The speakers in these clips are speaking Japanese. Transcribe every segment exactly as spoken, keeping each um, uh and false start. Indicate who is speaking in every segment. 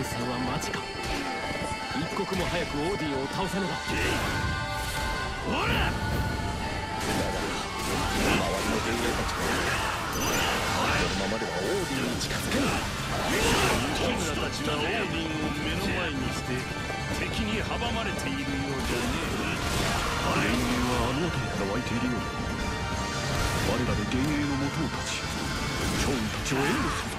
Speaker 1: 敗戦はマジか。一刻も早くオーディンを倒さねば。ほら、だが周りの幻影たちがこのままではオーディンに近づけない。
Speaker 2: キムラたちはオーディンを目の前にして敵に阻まれているようじゃね。
Speaker 3: 幻影はあの辺りから湧いているようだ。我らで幻影の元を立ち、趙雲たちを援護するぞ。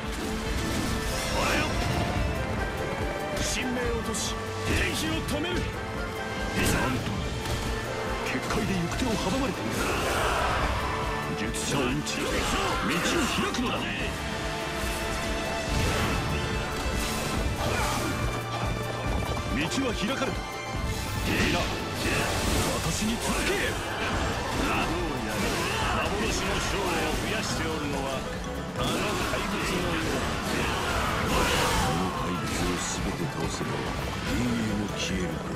Speaker 2: 神明を落とし敵を止める。
Speaker 3: なんと結界で行く手を阻まれている。術者を打ち道を開くのだ。道は開かれた。みんな私に続け。
Speaker 2: どうやら幻の将を増やしておるのはあの怪物のようだ。
Speaker 3: あの怪物を全て倒せば幻影も消えるか。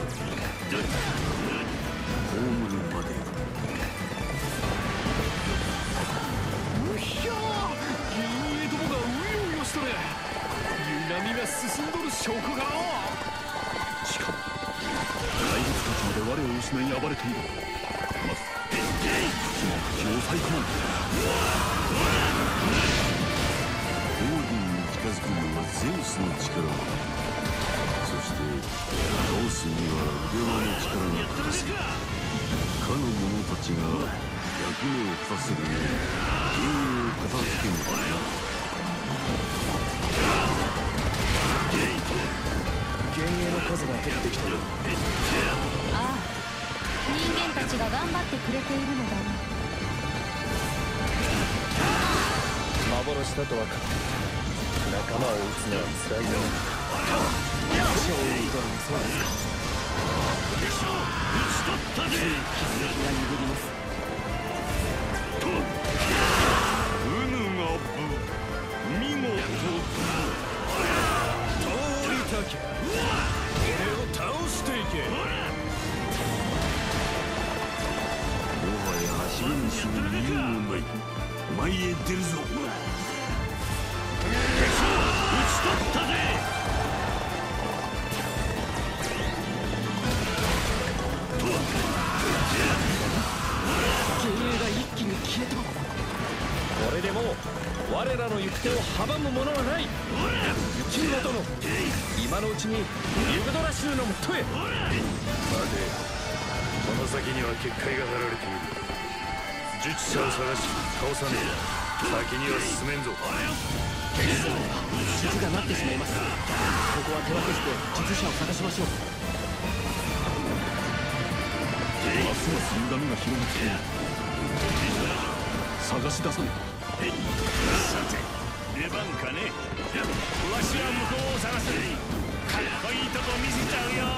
Speaker 3: 葬るまで。
Speaker 1: うひゃー、幻影どもがうようよしとれ。歪みが進んどる証拠かの。
Speaker 3: しかも怪物たちまで我を失い暴れている。まず敵も敵を抑え込まない。オーディンに近づくのはゼウスの力。そして倒すには腕輪の力が欠かせ。かの者たちが役目を果たせるよう幻影を片付けねばな。
Speaker 1: 幻影の数が減ってきたよ。
Speaker 4: ああ、人間たちが頑張ってくれているのだな。
Speaker 1: 幻だと分かった。仲間を撃つのは辛いよ。勝利にとるもそうですか。つい気づきが鈍ります。
Speaker 2: うぬがぶ見事通りたきゃ俺を倒していけ。
Speaker 3: もはや足踏みする理由もない。前へ出るぞ。
Speaker 2: 打ち取ったぜ。
Speaker 1: 幻影が一気に消えた。これでもう我らの行く手を阻むものはない。キムラ殿、今のうちにユグドラ州のもとへ。
Speaker 2: 待て、この先には結界が張られている。術者を探し倒さねえ。先には進めんぞ。
Speaker 1: 術がなってしまいます。ここは手分けして術者を探しましょう。
Speaker 3: ますます歪みが広がっている。探し出さねば。
Speaker 2: さて出番かね。わしは向こうを探す。かっこいいとこ見せちゃうよ。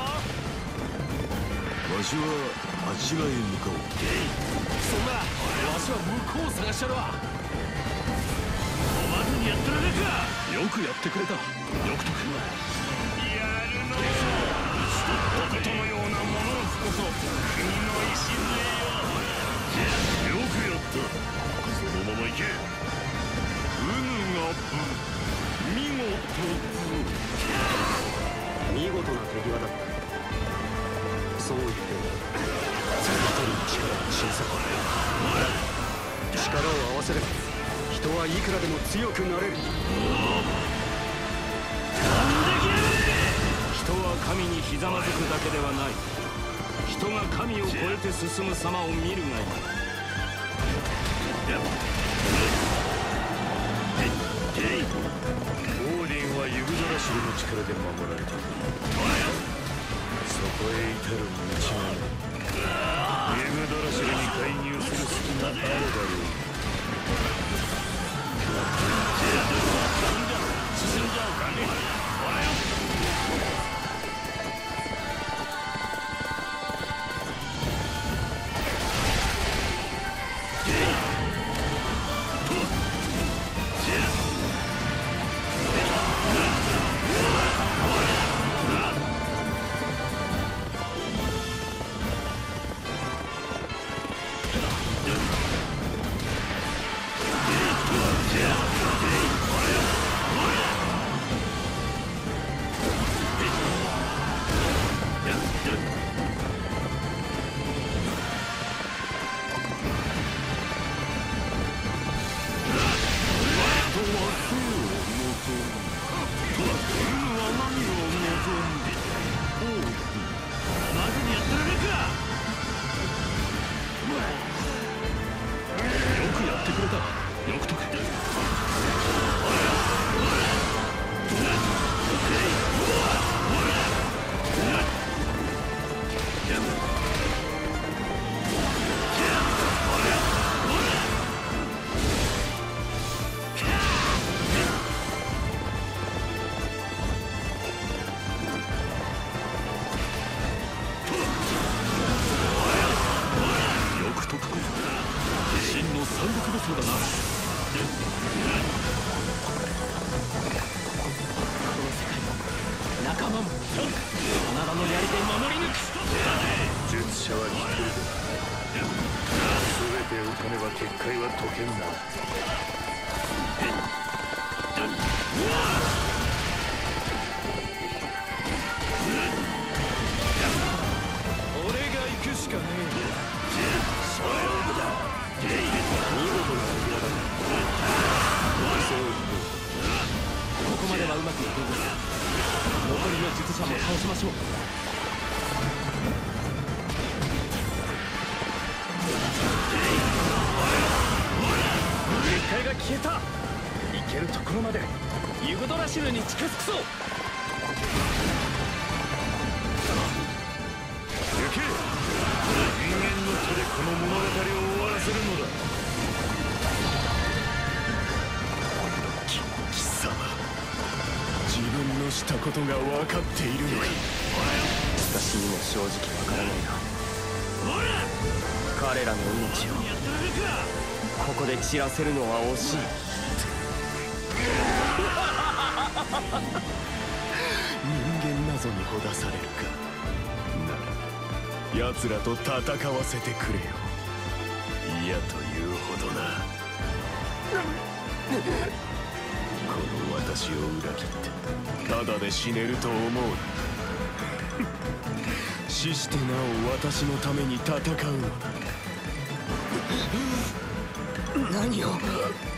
Speaker 3: わしはあちらへ向かおう。
Speaker 1: そんなわしは向こうを探しちゃるわ。
Speaker 2: おまずにやっとられるか。
Speaker 3: よくやってくれた。よくと君は
Speaker 2: やるの打ち取ったことのようなものこそ国の礎よ。よくやった。そのまま行け。うぬがぶ見事ぶ。
Speaker 1: 見事な手際だった。そう言って一人の力は小さく、力を合わせれば人はいくらでも強くなれる。
Speaker 2: 人は神にひざまずくだけではない。人が神を超えて進む様を見るがいい。オーディンはユグドラシルの力で守られている。そこへ至る道はユグドラシルに介入する隙があればよい。進んじゃうかね。
Speaker 5: したことが分かっているのか。私にも正直分からないな。彼らの命をここで散らせるのは惜しい。人間謎にほだされるか。なら奴らと戦わせてくれよ。嫌というほどな。この私を裏切ってただで死ねると思う。死してなお私のために戦うのだ。何を